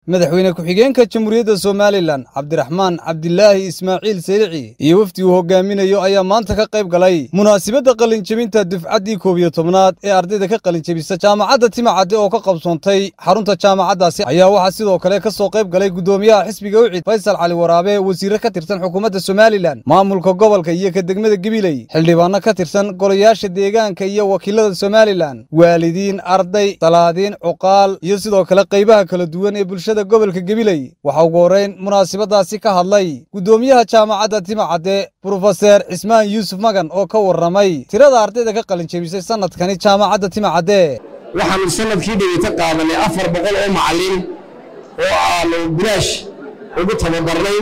madaxweyne ku-xigeenka Jamhuuriyadda Somaliland Cabdiraxmaan Cabdilaahi Ismaaciil Selici iyo wafdi uu hogaaminayo ayaa maanta ka qayb galay munaasabadda qalinjabinta dufcaddii 11aad ee ardayda ka qalinjabisa jaamacadda Timacadde oo ka qabsoontay xarunta jaamacaddaasi ayaa waxa sidoo kale ka soo qayb galay gudoomiyaha xisbiga UCID Faysal Cali Waraabe wasiirro ka tirsan xukuumadda Somaliland maamulka gobolka iyo ka degmada Gabiley xildhibaano ka tirsan golayaasha deegaanka iyo wakiilada Somaliland waalidiin arday salaadiin cuqaal iyo sidoo kale qaybaha kala duwan ee bulshada gobolka Gabiley waxa ugu horeyn munaasabadaasi ka hadlay gudoomiyaha jaamacadda Timacadde Professor Ismaan Yuusuf Magan oo ka waramay tirada ardayda ka qalin jabisay sanadkani jaamacadda Timacadde waxaan sanadkii dhigay qaadanay 400 oo macallin oo aanu bilaash ugu tababarnay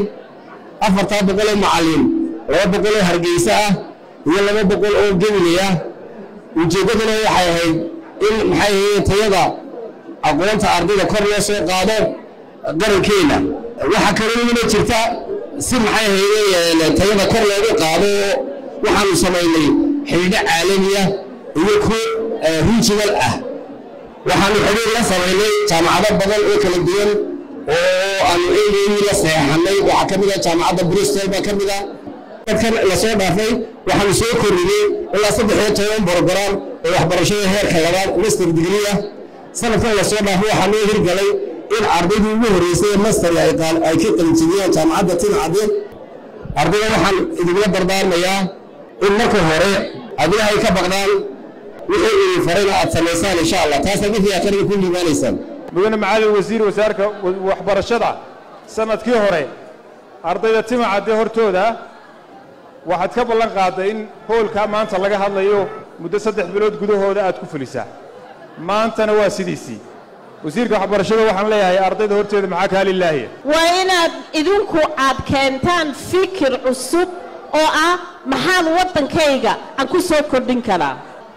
400 oo macallin 200 oo Hargeysa ah iyo 200 oo Gabiley ah ujeedaduna waxay ahayd in maxay tayada aqoonta ardayda kor loo soo qaado qarankeena waxa kale oo jirta si maxay ahayd tayada kor loogu qaado waxaan sameeynay xilli caalami ah iyo ku regional ah waxaan xiriir la sameeynay jaamacado badan oo kala duwan oo aan la saxanay waxa kamid ah jaamacadda Bristol ba kamid ah dadkan la soo dhaafay waxaan soo kordhinay ilaa 13 program oo waxbarashada heerka labaad master degree ah sanadkan la soo dhaafay waxaan loo hirgalay in ardaydu ugu horeysay master ay ka qalinjabiyeen jaamacadda Timacadde ardayda waxaan idinla dardaarmayaa in marka hore adiga ay ka baqdaan wixii ay farayna aad sameysaan insha Allah taas wixii aad ku liibaanaysaan mudane macallin wasiir wasaarka waxbarashada sanadkii hore ardayda Timacadde hortooda waxaad ka ballan qaaday in hoolka maanta laga hadlayo muddo 3 bilood gudahooda aad ku fulisaa maantana waa sidiisii wasiirka waxbarashada waxaan leeyahay ardayda horteeda maxaa ka halilaahiya waa inaad idinku aad keentaan fikir cusub oo ah maxaan wadankayga aan ku soo kordhin karaa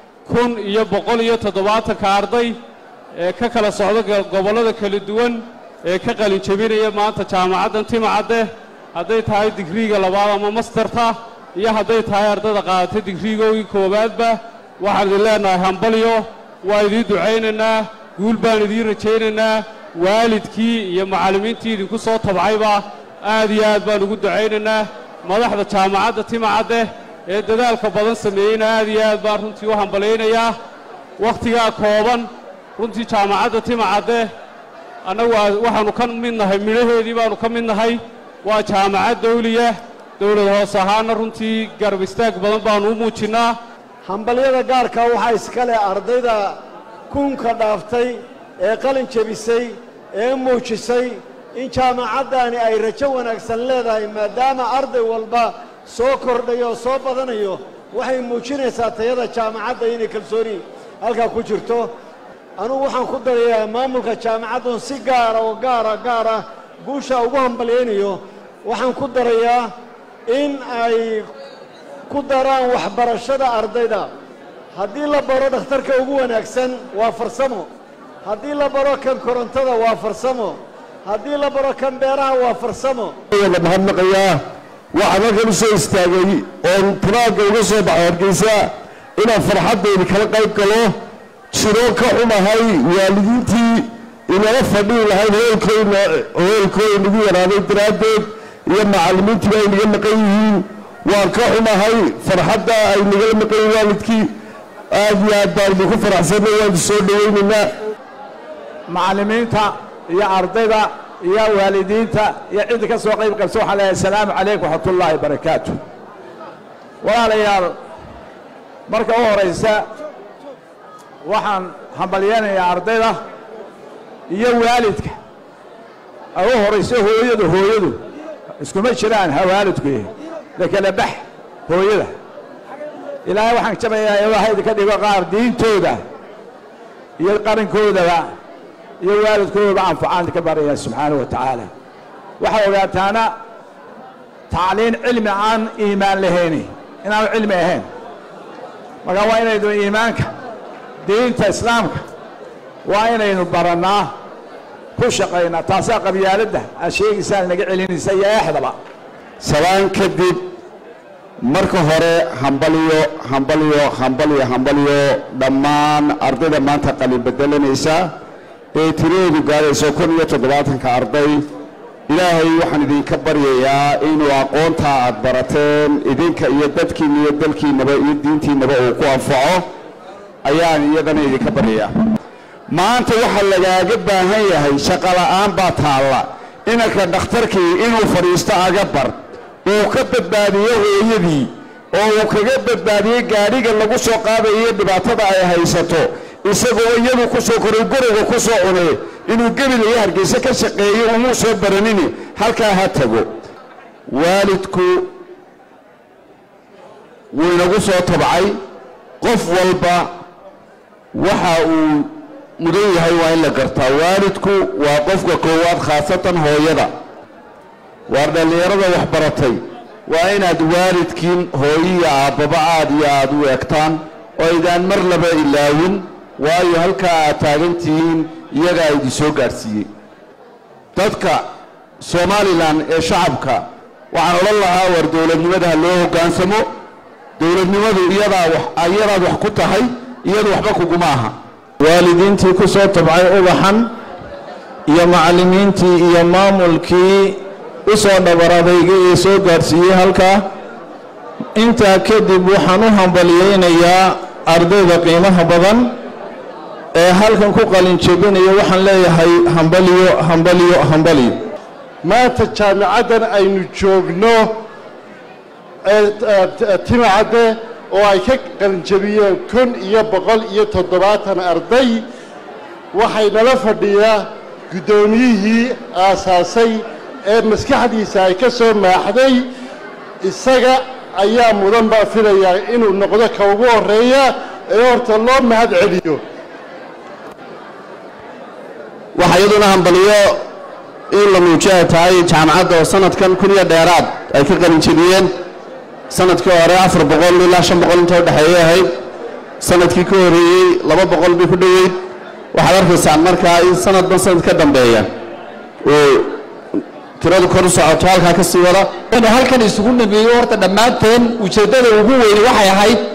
1,170 arday ee ka kala socda gobolada kala duwan ee ka qalin jabinaya maanta jaamacadda Timacadde hadday tahay digriiga labaad ama masterta iyo hadday tahay ardayda qaadatay digriigooda koowaadba waxaan idin leenahay hambalyo waa idin ducaynaynaa guul baan idin rajaynaynaa waalidkii iyo macallimiintii idinku soo tabcayba aad iyo aad baan ugu ducaynaynaa madaxda jaamacadda Timacadde ee dadaalka badan sameeyayna aad iyo aad baan runtii u hambaleynayaa waqtiga kooban runtii jaamacadda Timacadde annagu waxaanu ka midnahay midhaheedii baanu ka midnahay waa jaamacad dawliya dawlad hoos ahaana runtii garab istaag badan baanu u muujinaa hambalyada gaarka waxa iska leh ardayda kunka dhaaftay ee qalin jabisay ee muujisay in jaamacaddaani ay rajo wanaagsan leedahay maadaama arday walba soo kordhayo soo badanayo waxay muujinaysaa tayada jaamacadda inay kalsooni halka ku jirto anugu waxaan ku darayaa maamulka jaamacadda si gaara guusha ugu hambaleynayo waxaan ku darayaa in ay ku daraan waxbarashada ardayda haddii la baro dhakhtarka ugu wanaagsan waa farsamo haddii la baro kan korontada waa farsamo haddii la baro kan beeraha waa farsamo mahadnaqayaa waxaan halkan u soo istaagay oon turaagga uga soo baxay Hargeysa inaan farxaddayda kala qayb galo jiro ka xumahay waalidiintii inala fadhiyi lahayn hoolkooda nagu yaraaday daraaddeed iyo macallimiintii ay naga maqan yihiin waan ka xumahay farxadda ay nagala maqan yihiin waalidkii aad iyo aad baan idinku faraxsanay waan soo dhawaynaynaa macallimiinta iyo ardayda iyo waalidiinta iyo cid ka soo qayb qabso waxaan leeyahay assalaamu calaykum wa rahmatullaahi wa barakaatuh walaalayaal marka u horeysa waxaan hambalyeynayaa ardayda iyo waalidka ugu horeysa hooyadu iskuma jiraan waalidku lakala bax hooyada ilaahay waxaan jabayaa ilaahay ka dhigo qaar diintooda iyo qarankoodaba iyo waalidkooda anfacaan ka baraya subhanahu wa ta'ala waxa ogaataana tacliin cilmi aan iimaan lahayn inaan cilmi ahayn marka waa inaynu iimaanka diinta islaamka waa inaynu baranaa ku shaqeynaa taasa qabyaaladda asheegiisa naga celinaysa yaaxdaba salaan kadib marka hore hambalyo dhammaan ardayda maanta qalin bedelanaysa ee tireedu gaarayso 17 arday ilaahay waxaan idinka baryayaa inuu aqoonta aad barateen idinka iyo dadkiina iyo dalkiinaba iyo diintiinaba uu ku anfaco ayaan iyadana idinka baryayaa maanta waxa lagaaga baahan yahay shaqo la'aan baa taala inanka dhakhtarkii inuu fadhiisto aga bar uu ka badbaadiyo hooyadii oo uu kaga badbaadiyo gaadhiga lagu soo qaadayo dhibaatada ay haysato isagoo iyadu ku soo koray guriga ku soo cunay inuu gabilaya Hargeysa ka shaqeeyo uu soo baranini halka ha tago waalidku wuu inagu soo tabcay qof walba waxa uu mudan yahay waa in la gartaa waalidku waa qofka koowaad khaasatan hooyada waa dhalinyarada wax baratay waa inaad waalidkiin hooyiya aababa aad iyo aad u eegtaan oo idaan mar laba ilaawin waayo halka aad taagantihiin iyaga ay soo gaarsiiyay dadka Somaliland ee shacabka waxaan oran lahaa war dawladnimada loo hogaansamo dawladnimadu iyada wax ku tahay iyadu waxba kuguma aha waalidiintii ku soo tabcay ubaxan iyo macallimiintii iyo maamulkii u soo dhabaradaygay ee soo gaarsiiyay halka inta kadib waxaan u hambaliyeynayaa ardayda qiimaha badan ee halkan ku qalin jebinayo waxaan leeyahay hambaliyo maanta jaamicadan aynu joogno Timacadde oo ay ka qalin jebiyeen 1,170 arday waxay nala fadhiyaa gudoomiyihii aasaasay ee maskaxdiisa ay ka soo maaxday isaga ayaa mudan baa filayaa inuu noqdo ka ugu horeeya ee horta loo mahad celiyo waxa iyaduna hambaliyo in la muujiyo tahay jaamacadda oo sanadkan 1000 dheeraad ay ka qalin jebiyeen sanadkii hore 400 ilaa 500 inta u dhaxeeyay sanadkii ka horeeyay 200 bay ku dhaweyd waxaad arkaysaa markaa in sanadban sanad ka dambeeya oo tiradu kor u socoto halka ka sii wada inuu halkan isugu nabiyo horta dhamaanteen ujeedada ugu weyn waxay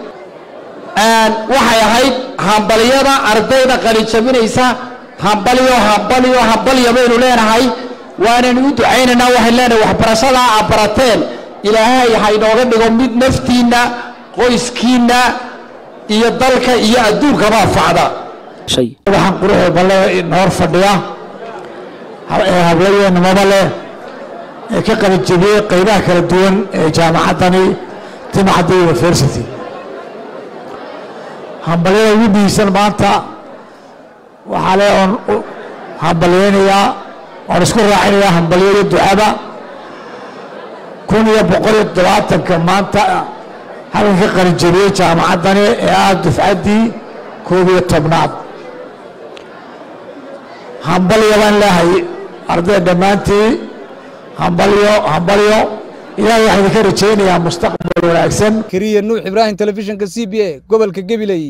ahayd hambaliyada ardayda qalin jebinaysa hambaliyo baynu leenahay waanaynu u ducaynaynaa waxay leenahay waxbarashada aad barateen ilaahay ha inooga dhigo mid naftiina qoyskiina iyo dalka iyo adduunkaba anfacda waxaan quruxda balle noor fadhiya hablayeennimada leh ee ka qalin jebiyey qaybaha kala duwan ee jaamacaddani Timacadde University hambalyada ugu dhiisan maanta waxaa le oon hambalyeynayaa oon isku raacinayaa hambalyada ducada 1,170 maanta halkan ka qalin jebiyey jaamacaddani ee ah dufcaddii 11aad hambalyo baan leeyahay ardayda dhammaantii hambalyo ilaahay waxaan idinka rajaynayaa mustaqbal wanaagsan Kariye Nuux Ibrahim telefishinka CBA gobolka Gabiley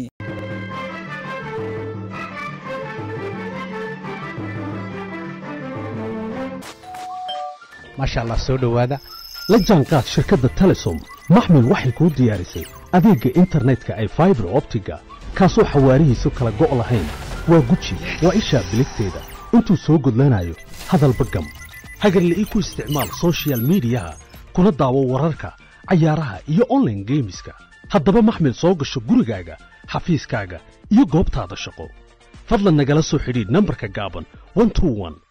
ما شاء الله سو دhowaada la jaanqaad shirkadda Telesom maxmil waxay ku diyaarisay adeega internetka ay fiber optiga kaasoo xawaarihiisu kala go' lahayn waa guji waa isha biligteeda intuu soo gudlanayo hadalba gam hagarle ii ku isticmaal social media kuna daawo wararka cayaaraha iyo online gameska haddaba maxmil soo gasho gurigaaga xafiiskaaga iyo goobtaada shaqo fadlan nagala soo xidhiidh nambarka gaaban 121